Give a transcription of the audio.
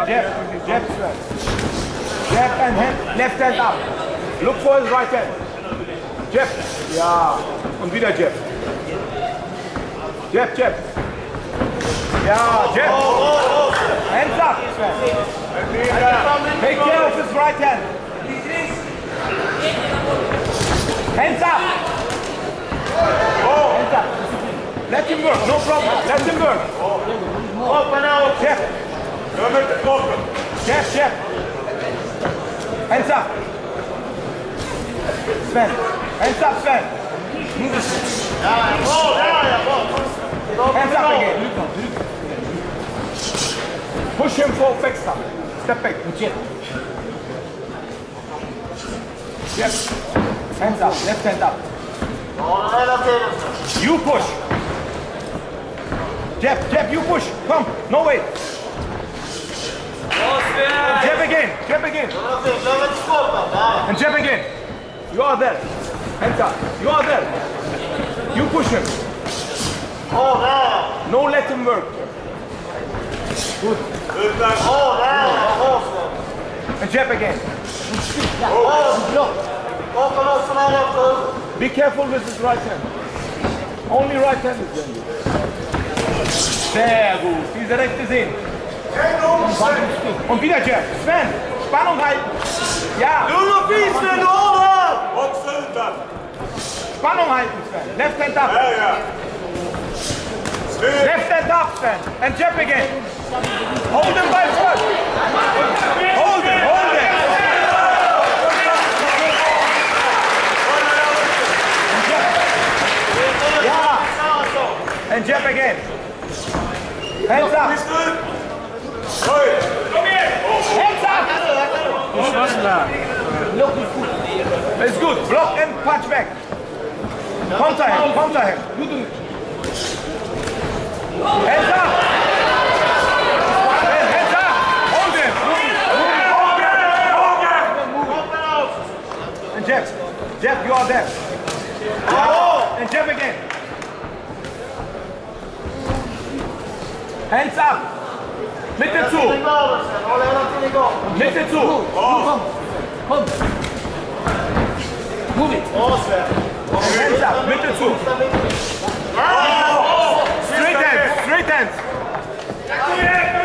Jab, Sven. Jab and hand, left hand up. Look for his right hand. Jab. Ja. Und wieder Jab. Jab, Jab. Ja, Jab. Hands up, Sven. Take care of his right hand. Hands up. Hands up. Let him work, no problem. Let him work. Open out. Jab. Jab, jab. Hands up. Sven. Hands up, Sven. Hands up again. Push him for back step. Step back. Jab. Hands up. Left hand up. You push. Jab, jab, you push. Come. No wait. Jab again. Jab again. And jab again. You are there. Hands up. You are there. You push him. No, let him work. Good. And jab again. Be careful with his right hand. Only right hand is dangerous. Sehr gut. Diese rechte sehen. Und wieder Jab. Sven, Spannung halten. Ja. Spannung halten, Sven. Left hand up. Left hand up, Sven. And jab again. Hold him by foot. Hold him, hold him. Yeah. And jab again. Hands up. Hands up. It's good. Block and punch back. Counter him. Counter him. Hands up. Hands up. Hold him. And jab. Jab, you are there. And jab again. Hands up. Mitte zu. Mitte zu. Komm. Move it. Hands up. Mitte zu. Straight hands. Straight hands.